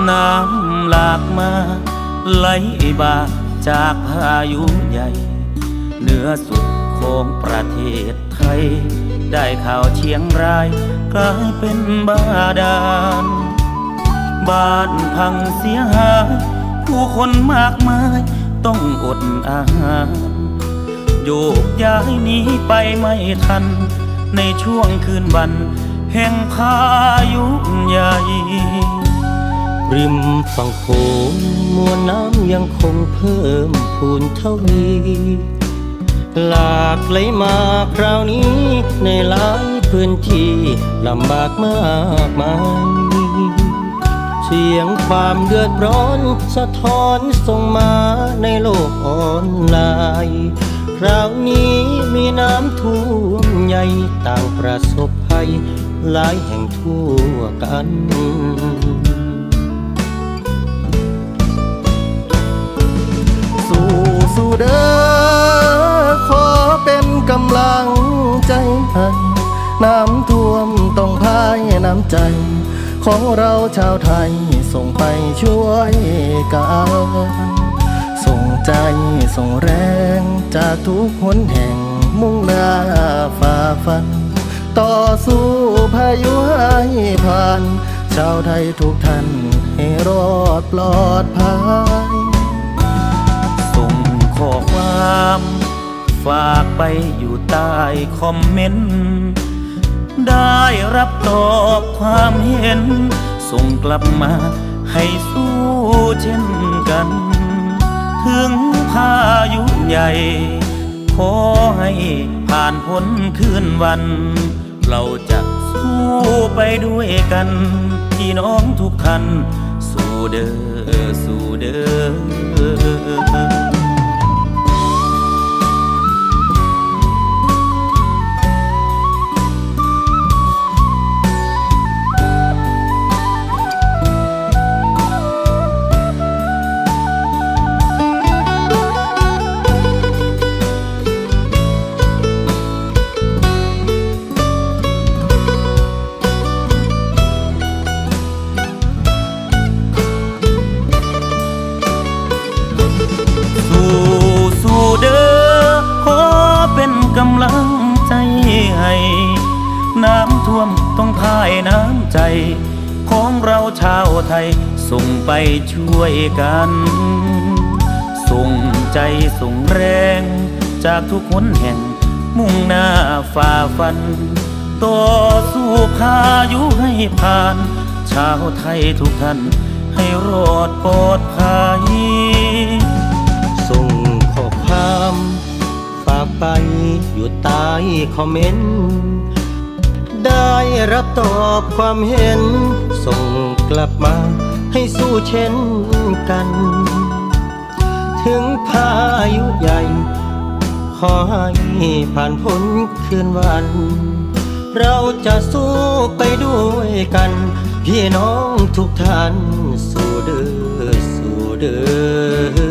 น้ำหลากมาไหลบ่าจากพายุใหญ่เหนือสุดของประเทศไทยได้ข่าวเชียงรายกลายเป็นบาดาลบ้านพังเสียหายผู้คนมากมายต้องอดอาหารโยกย้ายหนีไปไม่ทันในช่วงคืนวันแห่งพายุใหญ่ริมฝั่งโขงมวลน้ำยังคงเพิ่มพูนทวีหลากไหลมาคราวนี้ในหลายพื้นที่ลำบากมากมายเสียงความเดือดร้อนสะท้อนส่งมาในโลกออนไลน์คราวนี้มีน้ำท่วมใหญ่ต่างประสบภัยหลายแห่งทั่วกันสู้เด้อขอเป็นกำลังใจให้น้ำท่วมต้องพายน้ำใจของเราชาวไทยส่งไปช่วยกันส่งใจส่งแรงจากทุกหนแห่งมุ่งหน้าฝ่าฟันต่อสู้พายุให้ผ่านชาวไทยทุกท่านให้รอดปลอดภัยข้อความฝากไปอยู่ใต้คอมเมนต์ได้รับตอบความเห็นส่งกลับมาให้สู้เช่นกันถึงพายุใหญ่ขอให้ผ่านพ้นคืนวันเราจะสู้ไปด้วยกันพี่น้องทุกท่านสู้เด้อสู้เด้อกำลังใจให้น้ำท่วมต้องพายน้ำใจของเราชาวไทยส่งไปช่วยกันส่งใจส่งแรงจากทุกคนแห่งมุ่งหน้าฝ่าฟันต่อสู้พายุให้ผ่านชาวไทยทุกท่านให้รอดปลอดภัยส่งข้อความฝากไปอยู่ใต้คอมเมนต์ได้รับตอบความเห็นส่งกลับมาให้สู้เช่นกันถึงพายุใหญ่ขอให้ผ่านพ้นคืนวันเราจะสู้ไปด้วยกันพี่น้องทุกท่านสู้เด้อสู้เด้อ